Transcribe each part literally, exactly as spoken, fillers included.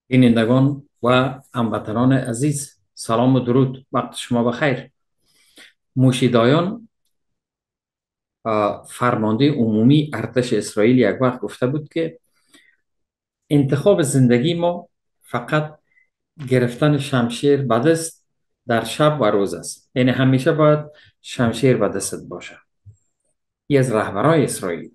بینندگان و هموطنان عزیز، سلام و درود، وقت شما بخیر. موشیدایان فرمانده عمومی ارتش اسرائیل یک وقت گفته بود که انتخاب زندگی ما فقط گرفتن شمشیر به دست در شب و روز است، یعنی همیشه باید شمشیر به دستت باشه. این از رهبرای اسرائیل.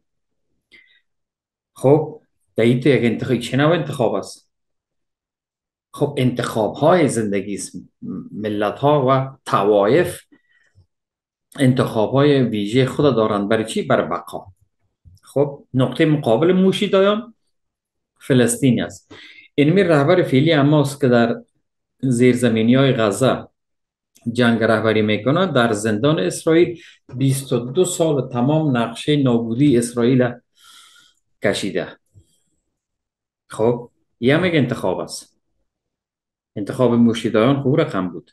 خب در این تو یک انتخاب چه نوع انتخاب است؟ خب انتخاب های زندگی است. ملت ها و طوایف انتخاب های ویژه خود دارند. برای چی؟ برای بقا. خب نقطه مقابل موشیدایان فلسطین است. اینمی رهبر فعلی حماس که در زیرزمینی های غزه جنگ رهبری میکنه، در زندان اسرائیل بیست و دو سال تمام نقشه نابودی اسرائیل کشیده. خب یه هم یک انتخاب است. انتخاب موشیدایان خوب رقم بود.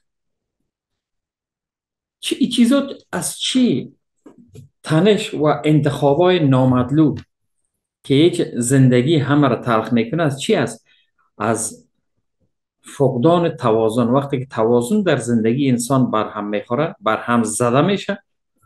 چی این چیزا از چی؟ تنش و انتخابای نامطلوب که هیچ زندگی همه را تلخ میکنه از چی است؟ از فقدان توازن. وقتی که توازن در زندگی انسان بر هم میخوره، بر هم زده میشه،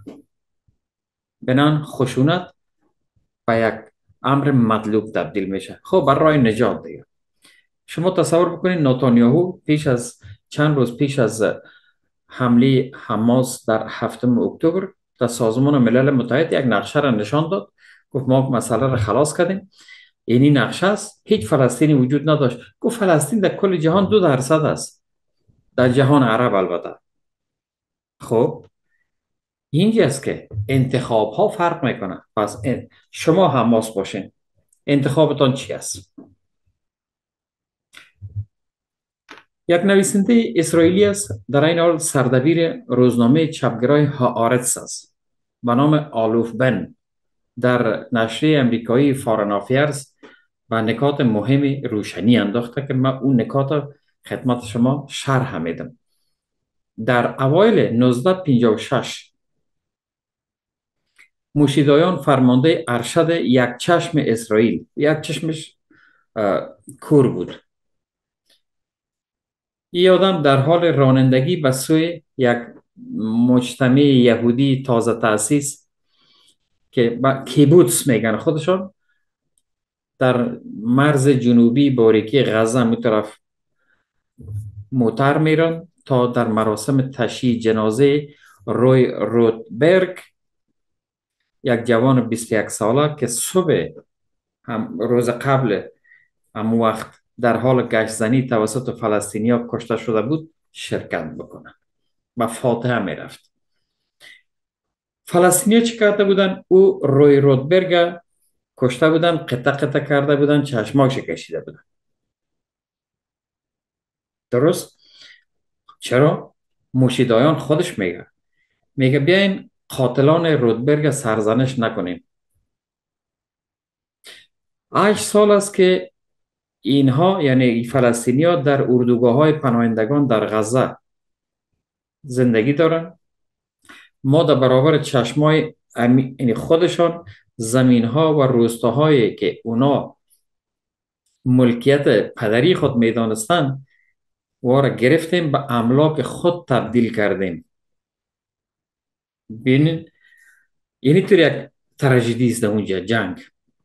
بنان خشونت به یک امر مطلوب تبدیل میشه. خب برای نجات دیگه شما تصور بکنید نتانیاهو پیش از چند روز پیش از حمله حماس در هفتم اکتبر در سازمان ملل متحد یک نقشه را نشان داد. گفت ما مسئله را خلاص کردیم، اینی نقشه است، هیچ فلسطینی وجود نداشت. گفت فلسطین در کل جهان دو درصد است، در جهان عرب البته. خب اینجاست که انتخاب ها فرق میکنه. پس شما حماس باشین، انتخابتان چی است؟ یک نویسنده اسرائیلی است، در این حال سردبیر روزنامه چپگرای هآرتس است، به نام آلوف بن. در نشریه امریکایی فارن افیرز و نکات مهمی روشنی انداخته که من اون نکات خدمت شما شرح میدم. در اوایل نوزده پنجاه و شش موشیدایان فرمانده ارشد یک چشم اسرائیل، یک چشمش کور بود، این آدم در حال رانندگی به سوی یک مجتمع یهودی تازه تأسیس که با کیبوتس میگن خودشون، در مرز جنوبی باریکی غزه می طرف موتر میرن تا در مراسم تشییع جنازه روی روتبرگ، یک جوان بیست و یک ساله که صبح هم روز قبل هم وقت در حال گشت زنی توسط فلسطینی ها کشته شده بود، شرکت بکنه و فاتحه می رفت. فلسطینی ها چی کرده بودن؟ او روی روتبرگ کشته بودن، قطع قطع کرده بودن، چشماش کشیده بودن. درست؟ چرا؟ موشیدایان خودش میگه میگه بیاین قاتلان رودبرگ سرزنش نکنیم. هشت سال است که اینها یعنی فلسطینی ها در اردوگاه های پناهندگان در غزه زندگی دارن. ما در برابر چشمای یعنی خودشان زمین ها و روستاهایی که اونا ملکیت پدری خود میدانستن و را گرفتیم به املاک خود تبدیل کردیم. ببینید یعنی طور یک تراژدی است در اونجا جنگ.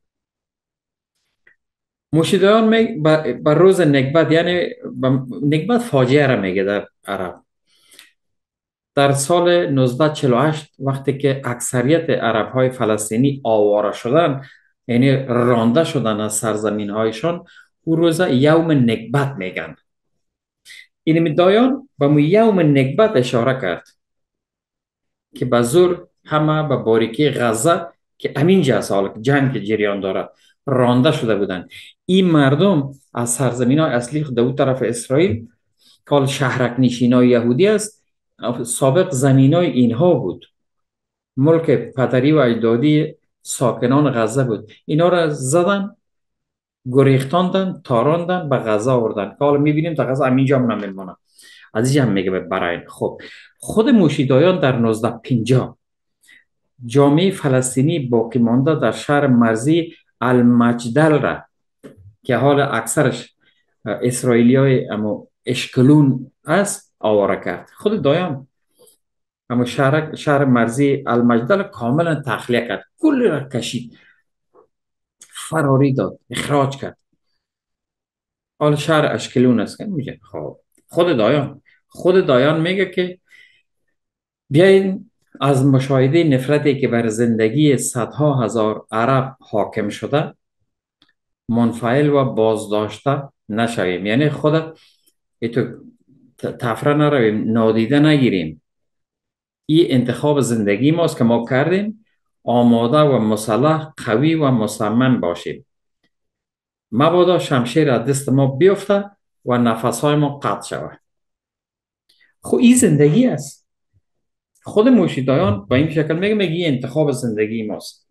موشیدایان می بر روز نکبت، یعنی نکبت فاجعه را میگه در عرب، در سال نوزده چهل و هشت وقتی که اکثریت عرب های فلسطینی آواره شدن، یعنی رانده شدن از سرزمین هایشان، او روز یوم نکبت میگن. این میدایان به مو یوم نکبت اشاره کرد که به زور همه به باریکی غزه که همین جا جنگ جریان داره رانده شده بودند. این مردم از سرزمین های اصلی خود دو طرف اسرائیل که شهرک نشین های یهودی است، سابق زمین های اینها بود، ملک پدری و اجدادی ساکنان غزه بود. اینا را زدن، گریختاندن، تاراندن، به غزه آوردن که حالا میبینیم تا غزه همینجا هم نمیمونه. از اینجا هم میگه برای خب خود موشیدایان در نوزده پنجاه جامعه فلسطینی باقی مانده در شهر مرزی المجدل را که حال اکثرش اسرائیلی های اما اشکلون است آواره کرد. خود دایان اما شهر, شهر مرزی المجدل کاملا تخلیه کرد، کل را کشید، فراری داد، اخراج کرد. حال شهر اشکلون است که میگه. خب خود دایان خود دایان میگه که بیاین از مشاهده نفرتی که بر زندگی صدها هزار عرب حاکم شده منفعل و بازداشته نشویم. یعنی خود ایتو تفره نرویم، نادیده نگیریم. این انتخاب زندگی ماست که ما کردیم. آماده و مسلح، قوی و مصمم باشیم. مبادا شمشیر از دست ما بیفته و نفسهای ما قطع شود. خب این زندگی است. خود موشیدایان با این شکل میگه میگه این انتخاب زندگی ماست.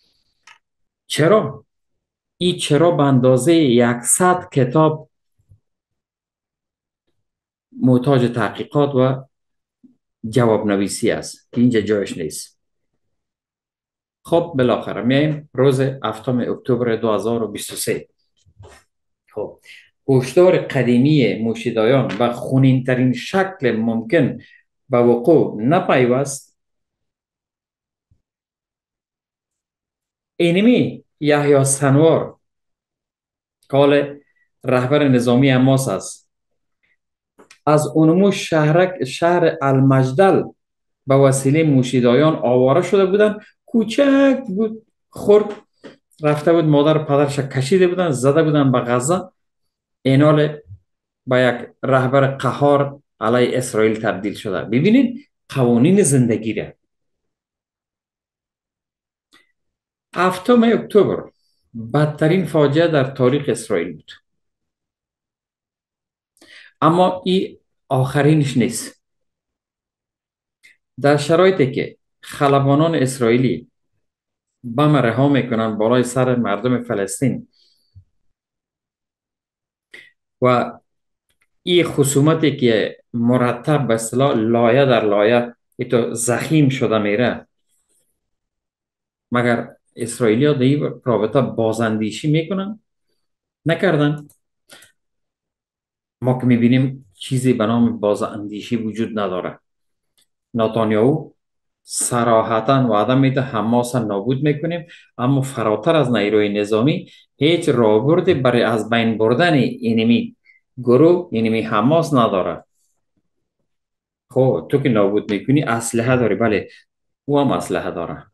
چرا؟ این چرا به اندازه یکصد کتاب محتاج تحقیقات و جواب نویسی است که اینجا جایش نیست. خب بالاخره میایم روز هفتم اکتبر دو هزار و بیست و سه. خب هشدار قدیمی موشیدایان و خونین ترین شکل ممکن به وقوع نپیوست. اینمی یحیی سنوار کال رهبر نظامی حماس است، از اونمو شهرک شهر المجدل به وسیله موشیدایان آواره شده بودن. کوچک بود، خرد رفته بود، مادر و پدرش کشیده بودن، زده بودن به غزه. اینال با یک رهبر قهار علیه اسرائیل تبدیل شده. ببینید قوانین زندگی را. هفتم اکتبر بدترین فاجعه در تاریخ اسرائیل بود، اما این آخرینش نیست. در شرایطی که خلبانان اسرائیلی بم رها میکنن بالای سر مردم فلسطین و این خصومتی که مرتب به اصطلاح لایه در لایه ایتو زخیم شده میره، مگر اسرائیلی ها در این رابطه بازاندیشی میکنن؟ نکردن. ما که میبینیم چیزی به نام بازاندیشی وجود نداره. نتانیاهو صراحتا وعده میده حماس نابود میکنیم، اما فراتر از نیروی نظامی هیچ راهبردی برای از بین بردن اینمی گروه، اینمی حماس نداره. خب تو که نابود میکنی اسلحه داری، بله او هم اسلحه داره.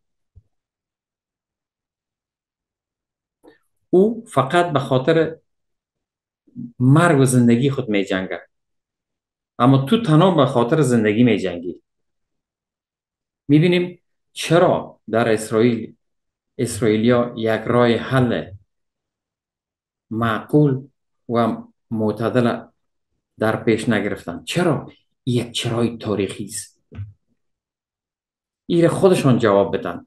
او فقط به خاطر مرگ و زندگی خود می جنگه، اما تو تنها به خاطر زندگی می جنگی. می بینیم چرا در اسرائیل اسرائیلیا یک راه حل معقول و معتدل در پیش نگرفتن. چرا؟ یک چرای تاریخی است. این خودشان جواب بدن.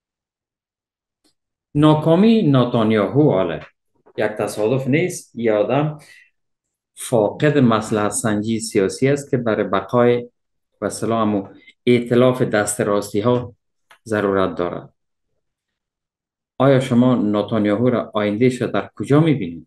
ناکامی نتانیاهو حاله یک تصادف نیست. این آدم فاقد مصلحت سنجی سیاسی است که برای بقای و سلام و ائتلاف دست راستی ها ضرورت دارد. آیا شما نتانیاهو را آیندهش در کجا میبینید؟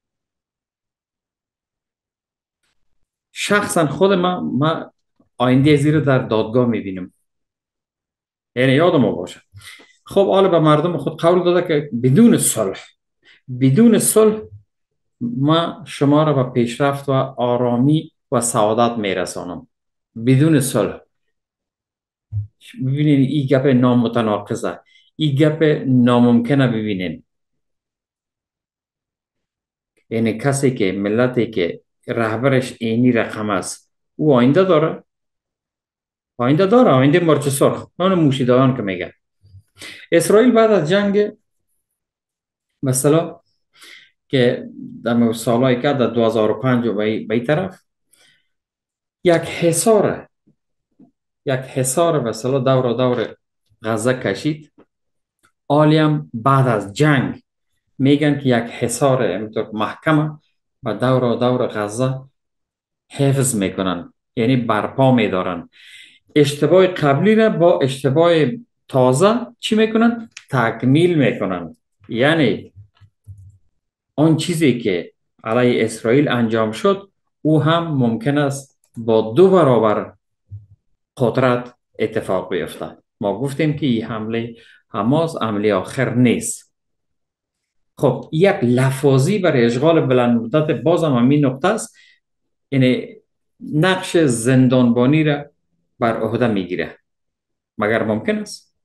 شخصا خود من, من آینده زیر در دادگاه میبینم. یعنی یادم باشه. خب حالا به مردم خود قول داده که بدون صلح بدون صلح ما شما را به پیشرفت و آرامی و سعادت میرسانم. بدون صلح. ببینید این گپ نامتناقضه، این گپ ناممکنه. ببینید یعنی کسی که ملتی که رهبرش اینی رقم است، او آینده داره؟ آینده داره، آینده مرچ سرخ. اون موشیدایان که میگه اسرائیل بعد از جنگ مثلا که در سالهای که در دو هزار و پنج و به این طرف یک حصار یک حصار مثلا دور دور غزه کشید. آلیم بعد از جنگ میگن که یک حصار محکم و دور دور غزه حفظ میکنن، یعنی برپا میدارن. اشتباه قبلی را با اشتباه تازه چی میکنن؟ تکمیل میکنن. یعنی آن چیزی که علیه اسرائیل انجام شد، او هم ممکن است با دو برابر قدرت اتفاق بیفتد. ما گفتیم که این حمله حماس حمله آخر نیست. خب یک لفاظی برای اشغال بلند مدت باز هم همین نقطه است، یعنی نقش زندانبانی را بر عهده میگیره. مگر ممکن است؟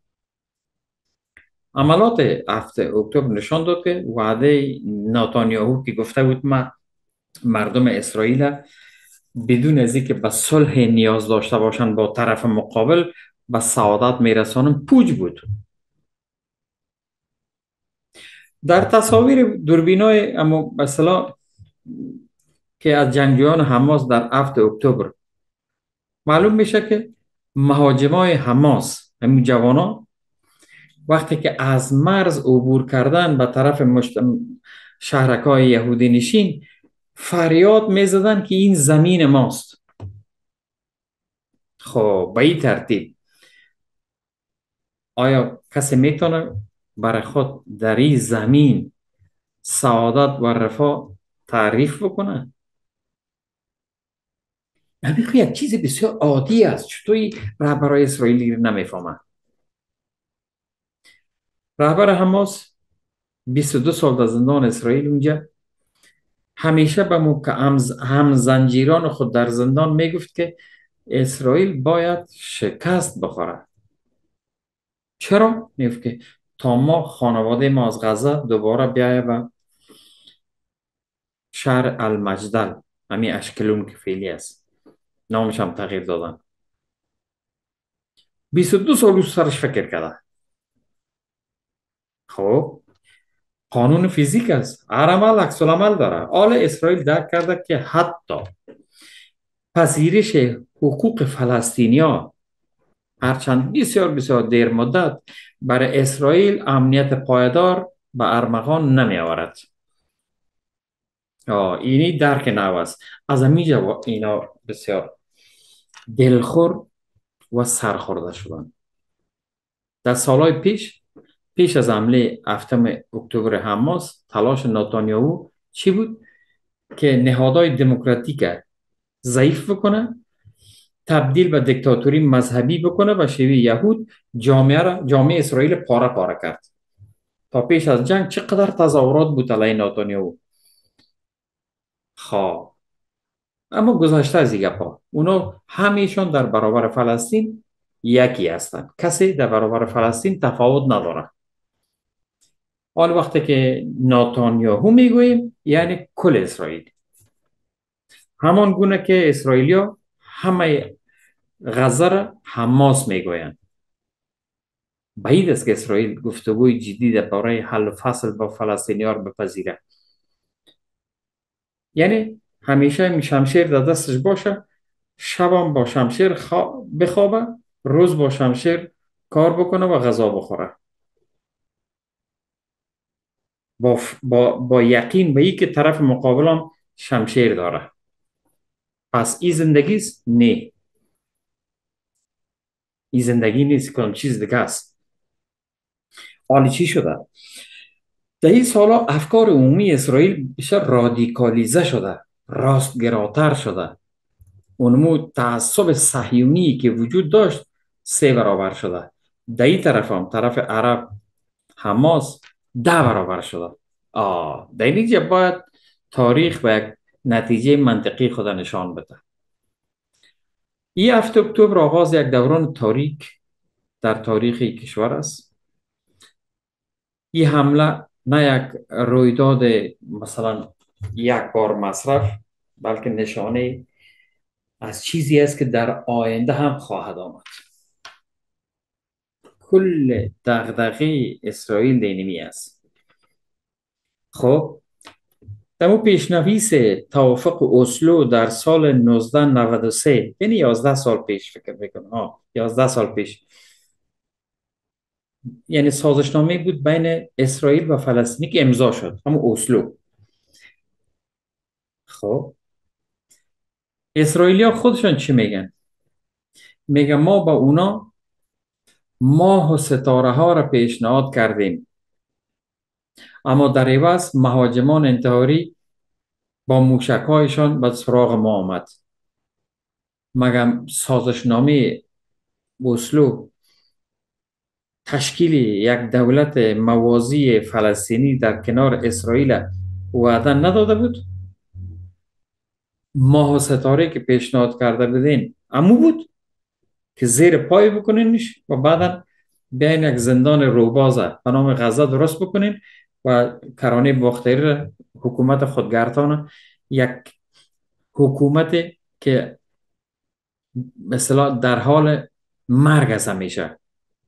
عملات هفته اکتبر نشان داد که وعده نتانیاهو که گفته بود ما مردم اسرائیل بدون از اینکه به صلح نیاز داشته باشند با طرف مقابل به سعادت میرسانم پوچ بود. در تصاویر دوربینای اما مثلا که از جنگجویان حماس در هفته اکتبر معلوم میشه که مهاجمای حماس، همین جوانان، وقتی که از مرز عبور کردن به طرف مشت... شهرکای یهودی نشین، فریاد میزدن که این زمین ماست. خب به این ترتیب آیا کسی میتونه برای خود در این زمین سعادت و رفاه تعریف بکنه؟ همین یک چیز بسیار عادی است. چطور رهبرای اسرائیلی رو نمیفهمن؟ رهبر حماس بیست و دو سال در زندان اسرائیل اونجا همیشه به مو که هم زنجیران خود در زندان میگفت که اسرائیل باید شکست بخوره. چرا؟ میگفت که تا ما خانواده ما از غزه دوباره بیایه به شهر المجدل، همین اشکلون که فعلی است، نامش هم تغییر دادن. بیست و دو سال روز سرش فکر کرده. خب قانون فیزیک است، هر عمل عکس العمل داره. حال اسرائیل درک کرده که حتی پذیرش حقوق فلسطینیا هرچند بسیار بسیار دیر مدت برای اسرائیل امنیت پایدار به ارمغان نمی آورد. اینی درک نو است. از همینجا اینا بسیار دلخور و سرخورده شدن. در سالهای پیش پیش از حمله هفتم اکتبر حماس، تلاش نتانیاهو چی بود؟ که نهادهای دموکراتیک ضعیف بکنه، تبدیل به دیکتاتوری مذهبی بکنه و شیوه یهود جامعه را جامعه اسرائیل پاره پاره کرد. تا پیش از جنگ چقدر تظاهرات بود علیه نتانیاهو. خب اما گذشته از این گپا، اونا همیشون در برابر فلسطین یکی هستند. کسی در برابر فلسطین تفاوت نداره. حال وقتی که نتانیاهو میگوییم یعنی کل اسرائیل، همان گونه که اسرائیلیا همه غزه را حماس میگویند. بعید است که اسرائیل گفتگوی جدی درباره حل و فصل با فلسطینی‌ها را بپذیرد. یعنی همیشه شمشیر در دستش باشه، شبم با شمشیر بخوابه، روز با شمشیر کار بکنه و غذا بخوره، با, با, با یقین به این که طرف مقابلم شمشیر داره. پس این زندگی است؟ نه، این زندگی نیست، کدام چیز دیگه است. حالی چی شده؟ در این سالا افکار عمومی اسرائیل بیشتر رادیکالیزه شده، راستگراتر شده. اونمو تعصب صهیونی که وجود داشت سه برابر شده. در این طرف هم طرف عرب حماس ده برابر شده. آه در اینجا باید تاریخ و یک نتیجه منطقی خود نشان بده. این هفته اکتبر آغاز یک دوران تاریک در تاریخ کشور است. این حمله نه یک رویداد مثلا یک بار مصرف، بلکه نشانه از چیزی است که در آینده هم خواهد آمد. کل دغدغه اسرائیل دینمی است. خب در مو پیشنویس توافق اسلو در سال نوزده نود و سه، یعنی یازده سال پیش فکر بکنم، ها یازده سال پیش، یعنی سازشنامه بود بین اسرائیل و فلسطینی که امضا شد، همون اسلو. خب اسرائیلیا خودشون چی میگن؟ میگن ما با اونا ماه و ستاره ها را پیشنهاد کردیم، اما در عوض مهاجمان انتحاری با موشکهایشان به سراغ ما آمد. مگم سازشنامه اسلو تشکیل یک دولت موازی فلسطینی در کنار اسرائیل وعده نداده بود؟ ماه و ستاره که پیشنهاد کرده بودین امو بود که زیر پای بکنینش و بعدا بیاین یک زندان روبازه به نام غزه درست بکنین و کرانه باختری را حکومت خودگردان، یک حکومت که مثلا در حال مرگ از همیشه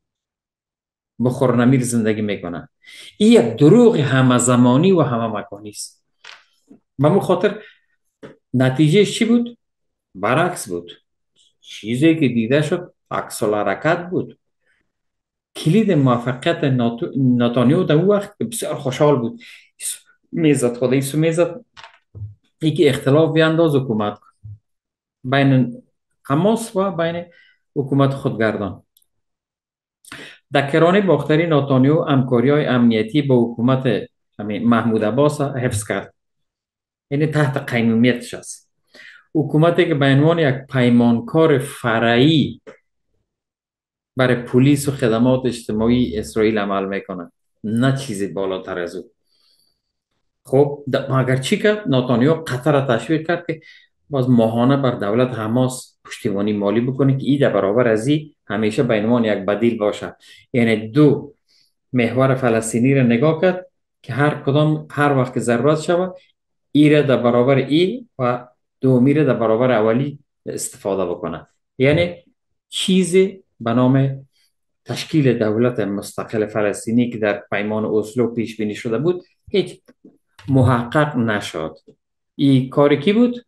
بخور نمیر زندگی میکنه. این یک دروغ همه زمانی و همه مکانی است. به مو خاطر نتیجه چی بود؟ برعکس بود. چیزی که دیده شد عکس الحرکت بود. کلید موفقیت ناتو- نتانیاهو در اون وقت بسیار خوشحال بود. میزد خدا ایسو میزد ای که اختلاف بیانداز حکومت بین حماس و بین حکومت خودگردان. در کرانه باختری نتانیاهو همکاری های امنیتی با حکومت همین محمود عباس حفظ کرد. یعنی تحت قیمومیتش است. حکومتی که به عنوان یک پیمانکار فرعی برای پلیس و خدمات اجتماعی اسرائیل عمل میکنه، نه چیزی بالاتر از او. خب د- مگر چی کرد؟ نتانیاهو قطر را تشویق کرد که باز ماهانه بر دولت حماس پشتیبانی مالی بکنه که ای در برابر از این همیشه به عنوان یک بدیل باشه. یعنی دو محور فلسطینی را نگاه کرد که هر کدام هر وقت که ضرورت شود ای را در برابر ای و دومی را در برابر اولی استفاده بکنه. یعنی چیزی به نام تشکیل دولت مستقل فلسطینی که در پیمان اسلو پیش بینی شده بود هیچ محقق نشد. این کار کی بود؟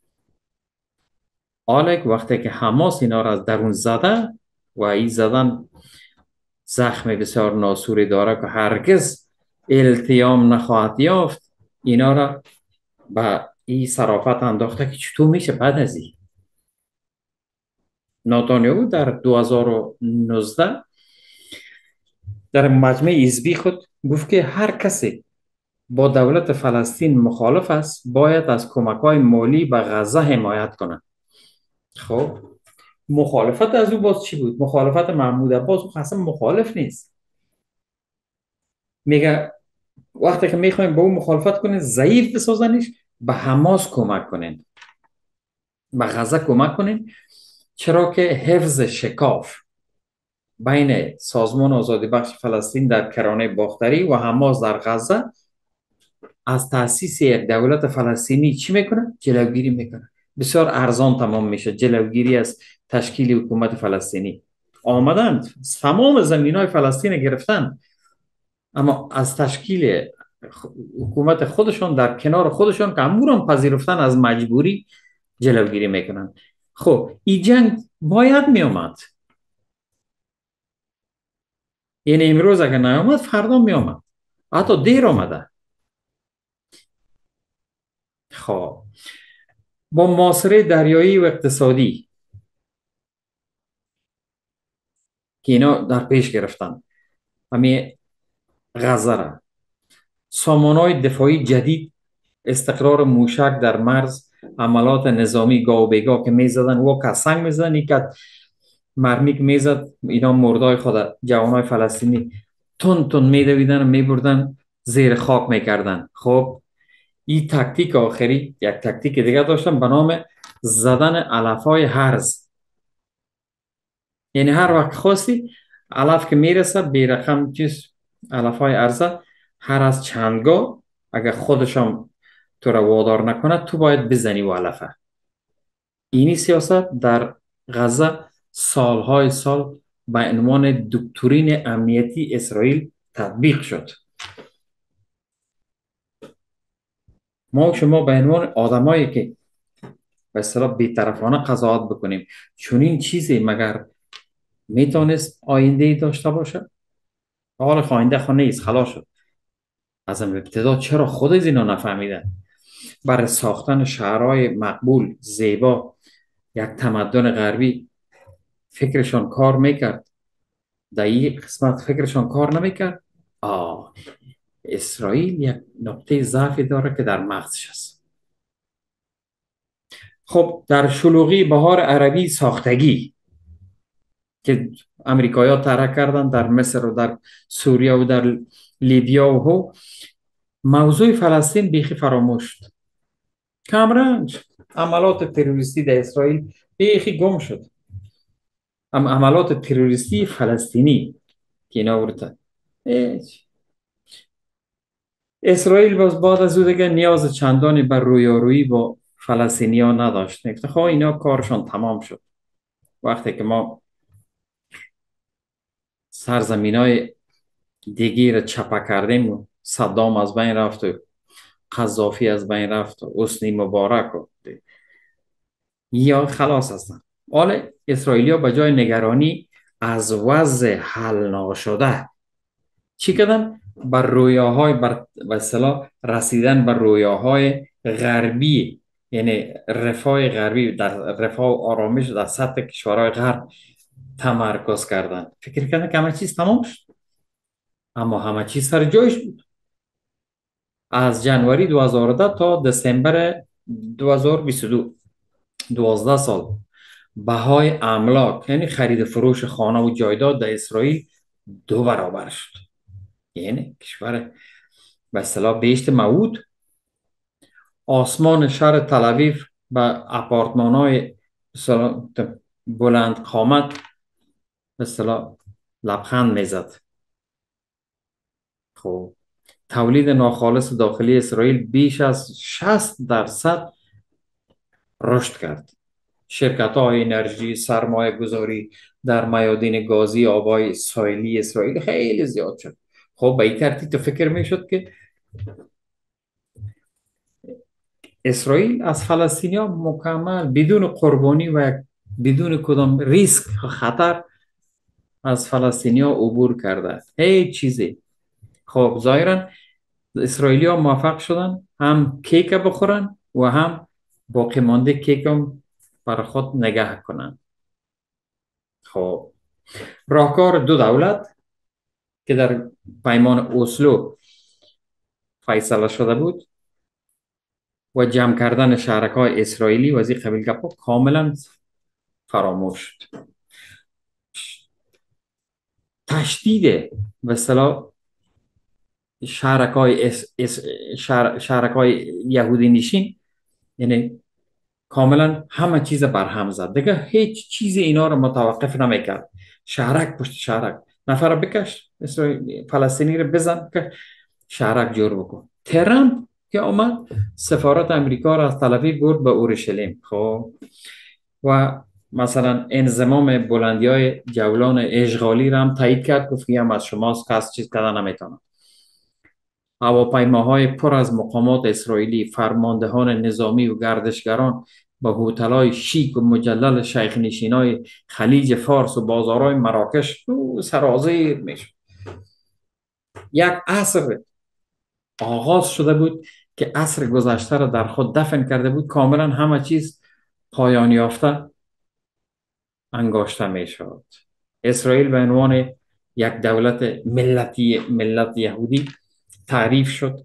آلک وقتی که حماس اینا را از درون زده و این زدن زخم بسیار ناسوری داره که هرگز التیام نخواهد یافت، اینا را به این صرافت انداخته که چطور میشه بعد از این. نتانیاهو در دو هزار و نوزده در مجمع حزبی خود گفت که هر کسی با دولت فلسطین مخالف است باید از کمک های مالی به غزه حمایت کنه. خب مخالفت از او باز چی بود؟ مخالفت محمود عباس او اصلا مخالف نیست. میگه وقتی که میخوایم با او مخالفت کنین ضعیف بسازنش، به حماس کمک کنین، به غزه کمک کنین، چرا که حفظ شکاف بین سازمان آزادی بخش فلسطین در کرانه باختری و حماس در غزه از تأسیس یک دولت فلسطینی چی میکنه؟ جلوگیری میکنه. بسیار ارزان تمام میشه جلوگیری از تشکیل حکومت فلسطینی. آمدند تمام زمین های فلسطین گرفتن، اما از تشکیل حکومت خودشون در کنار خودشون که امورم پذیرفتن از مجبوری جلوگیری میکنن. خب این جنگ باید میامد، یعنی امروز اگر نیامد فردا میامد، حتی دیر آمده. خب با محاصره دریایی و اقتصادی که اینا در پیش گرفتن همین غزه را، سامانهای دفاعی جدید، استقرار موشک در مرز، عملات نظامی گاه و بیگاه که میزدن و که سنگ میزدن یک مرمی که میزد اینا مردای خود جوانای فلسطینی تون تون میدویدن و میبردن زیر خاک میکردن. خب این تکتیک آخری یک تکتیک دیگه داشتن به نام زدن علفهای هرز. یعنی هر وقت خواستی علف که میرسه بی رقم چیز علفهای ارزه هر از چندگاه اگر خودشم تو را وادار نکنه تو باید بزنی و علفه. اینی سیاست در غزه سالهای سال به عنوان دکترین امنیتی اسرائیل تطبیق شد. ما و شما به عنوان آدمایی که به اصطلاح بی‌طرفانه قضاوت بکنیم چون این چیزی مگر میتونست آینده داشته باشه؟ حال آینده خو نیست، خلاص شد. از ابتدا چرا خود از اینا نفهمیدن؟ برای ساختن شهرهای مقبول زیبا یک تمدن غربی فکرشان کار میکرد، در این قسمت فکرشان کار نمیکرد. آه اسرائیل یک نقطه ضعفی داره که در مغزش است. خب در شلوغی بهار عربی ساختگی که امریکایی‌ها طرح کردن در مصر و در سوریه و در لیبیا و هو، موضوع فلسطین بیخی فراموش شد. کمرنج عملات تروریستی در اسرائیل بیخی گم شد. ام عملات تروریستی فلسطینی که اینا ورته هیچ. اسرائیل باز بعد از او دیگه نیاز چندانی بر رویارویی با فلسطینی ها نداشت. نگفت خب اینا کارشان تمام شد. وقتی که ما سرزمین های دیگی را چپه کردیم و صدام از بین رفت و قذافی از بین رفت و حسنی مبارک و یا خلاص هستن. حالا اسرائیلیا به جای نگرانی از وضع حل ناشده چی کردن؟ بر رویاهای بر به اصطلاح رسیدن بر رویاهای غربی، یعنی رفاه غربی، در رفاه و آرامش در سطح کشورهای غرب تمرکز کردن. فکر کردن که همه چیز تمام شد، اما همه چیز سر جایش بود. از جنوری دو هزار و ده تا دسامبر دو هزار و بیست و دو، دوازده سال، بهای املاک یعنی خرید و فروش خانه و جایداد در اسرائیل دو برابر شد. یعنی کشور به اصطلاح بهشت موعود، آسمان شهر تل به اپارتمان های بلند قامت به اصطلاح لبخند میزد. خب تولید ناخالص داخلی اسرائیل بیش از شصت درصد رشد کرد. شرکت های انرژی، سرمایه گذاری در میادین گازی آبای ساحلی اسرائیل خیلی زیاد شد. خب به این ترتیب تو فکر میشد که اسرائیل از فلسطینیا مکمل بدون قربانی و بدون کدام ریسک و خطر از فلسطینیا عبور کرده. هیچ چیزی. خب ظاهرا اسرائیلیا موفق شدن هم کیک بخورن و هم باقی مانده کیک هم برای خود نگه کنن. خب راهکار دو دولت که در پیمان اوسلو فیصله شده بود و جمع کردن شهرک‌های اسرائیلی و از این قبیل گپا کاملا فراموش شد. تشدید به اصطلاح شهرک‌های اس، اس، شهر، شهرک‌های یهودی نشین، یعنی کاملا همه چیز برهم زد دیگه. هیچ چیز اینا رو متوقف نمیکرد. شهرک پشت شهرک، نفر بکش اسرائیل فلسطینی رو بزن که شهرک جور بکن. ترامپ که آمد سفارت امریکا را از تل آویو برد به اورشلیم. خب و مثلا انضمام بلندی های جولان اشغالی را هم تایید کرد، گفت که هم از شماست، کس چیز کردن نمیتونه. هواپیماهای پر از مقامات اسرائیلی، فرماندهان نظامی و گردشگران به هتل‌های شیک و مجلل شیخ نشینای خلیج فارس و بازارهای مراکش سرازیر میشد. یک عصر آغاز شده بود که عصر گذشته را در خود دفن کرده بود. کاملا همه چیز پایان یافته انگاشته میشد. اسرائیل به عنوان یک دولت ملتی ملت یهودی تعریف شد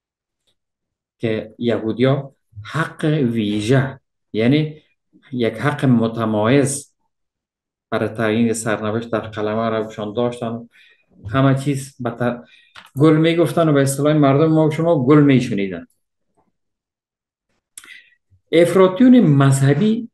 که یهودیا حق ویژه، یعنی یک حق متمایز برای تعیین سرنوشت در قلمه روشان داشتن. همه چیز بتر گل میگفتن و به اصطلاح مردم ما و شما گل میشنیدن. افراطیون مذهبی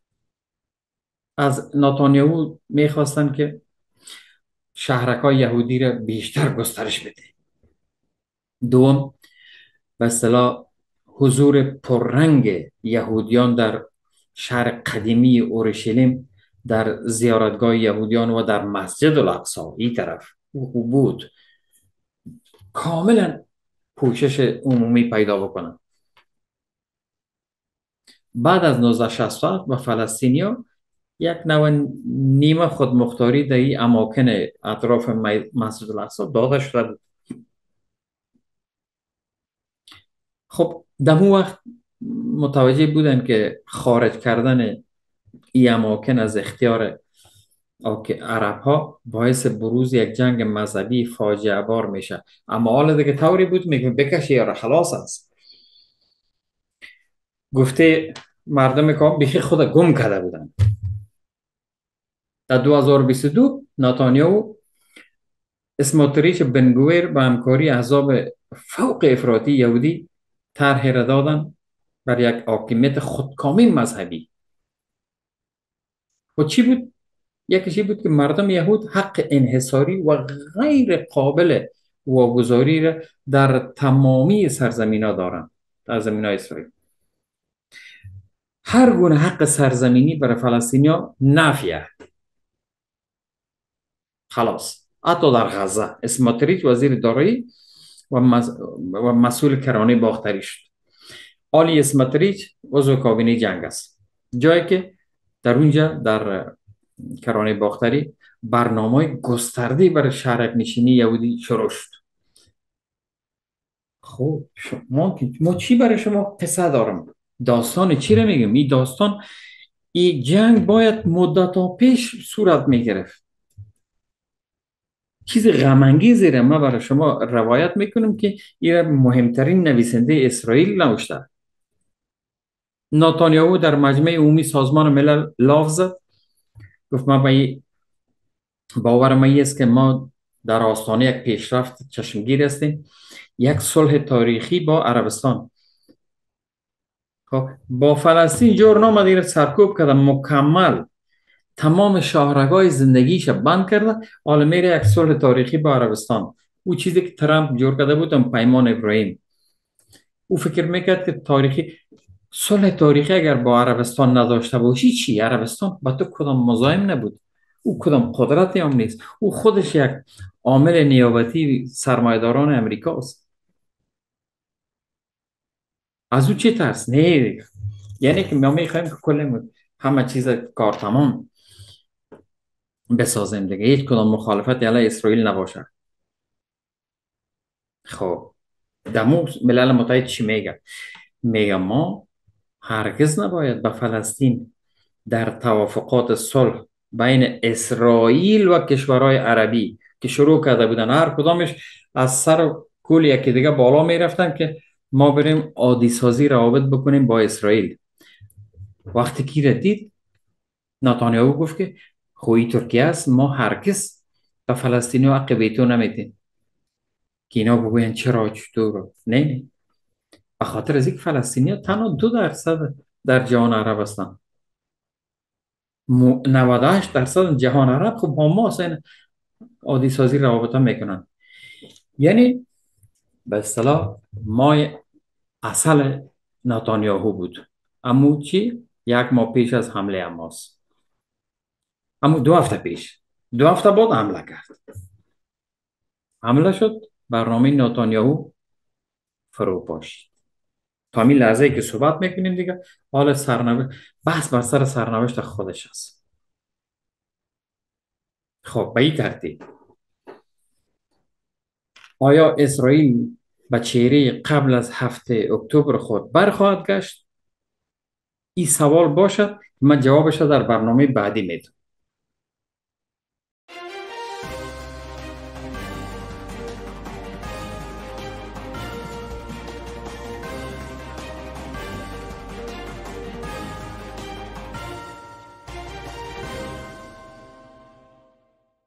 از نتانیاهو میخواستن که شهرکای یهودی را بیشتر گسترش بده. دوم به اصطلاح حضور پررنگ یهودیان در شهر قدیمی اورشلیم، در زیارتگاه یهودیان و در مسجد الاقصی این طرف بود، کاملا پوشش عمومی پیدا بکنن. بعد از نوزده شصت و هفت به فلسطینیا یک نوع نیمه خودمختاری در این اماکن اطراف مسجد الاقصی داده شده بود. خب در اون وقت متوجه بودن که خارج کردن این اماکن از اختیار عرب ها باعث بروز یک جنگ مذهبی فاجعه بار میشه. اما حالا دیگه طوری بود میگه بکشه یا خلاص است. گفته مردم که بیخی خود گم کرده بودن. در دو هزار و بیست و دو نتانیاهو اسموتریچ بنگویر با همکاری احزاب فوق افراطی یهودی طرحی را دادن بر یک حاکمیت خودکامه مذهبی. و چی بود؟ یکیشی بود که مردم یهود حق انحصاری و غیر قابل واگذاری را در تمامی سرزمین ها دارند. در زمین های اسرائیل هر گونه حق سرزمینی برای فلسطینیا نفیه. خلاص حتی در غزه اسماتریچ وزیر دارایی و, مز... و مسئول کرانه باختری شد. آلی اسماتریچ عضو کابینه جنگ است، جایی که در اونجا در کرانه باختری برنامه گسترده برای شهرک نشینی یهودی شروع شد. خب ما, ما چی برای شما قصه دارم؟ داستان چی رو میگم؟ این داستان، این جنگ باید مدت ها پیش صورت میگرفت. چیز غمانگیزی را ما برای شما روایت میکنم که این مهمترین نویسنده اسرائیل نوشته. نتانیاهو در مجمع عمومی سازمان ملل لاف زد، گفت ما به باور ما است که ما در آستانه یک پیشرفت چشمگیر هستیم، یک صلح تاریخی با عربستان. خب با فلسطین جور نامدی سرکوب کرده، مکمل تمام شاهرگای زندگیش بند کرده، حالا میره یک صلح تاریخی با عربستان. او چیزی که ترامپ جور کرده بود پیمان ابراهیم. او فکر میکرد که تاریخی صلح تاریخی اگر با عربستان نداشته باشی چی؟ عربستان با تو کدام مزاحم نبود، او کدام قدرتی هم نیست، او خودش یک عامل نیابتی سرمایه‌داران امریکا است. از او چی ترس؟ نه، یعنی که ما میخوایم که کل همه چیز کار تمام بسازیم دیگه، هیچ کدام مخالفت علیه اسرائیل نباشه. خب دمو ملل متحد چی میگه؟ میگه ما هرگز نباید به فلسطین در توافقات صلح بین اسرائیل و کشورهای عربی که شروع کرده بودن، هر کدامش از سر کول یکی دیگه بالا میرفتن که ما بریم عادی سازی روابط بکنیم با اسرائیل. وقتی کی را دید، نتانیاهو گفت که خوی ترکیه است، ما هرگز به فلسطینی و حق ویتو نمیدیم. که اینا بگوین چرا چطور؟ نه نه، به خاطر از اینکه فلسطینی ها تنها دو درصد در جهان عرب هستن. نود و هشت درصد جهان عرب خب با ما اصلا عادی سازی روابط هم میکنن. یعنی به اصطلاح مای اصل نتانیاهو بود. اما چی؟ یک ماه پیش از حمله حماس، اما دو هفته پیش، دو هفته بعد حمله کرد. حمله شد، برنامه نتانیاهو فرو پاشید. تا همین لحظه که صحبت میکنیم دیگه حال سرنوشت، بحث بر سر سرنوشت خودش است. خب به این ترتیب آیا اسرائیل به چهره قبل از هفته اکتبر خود برخواهد گشت؟ این سوال باشد، من جوابش در برنامه بعدی میدم.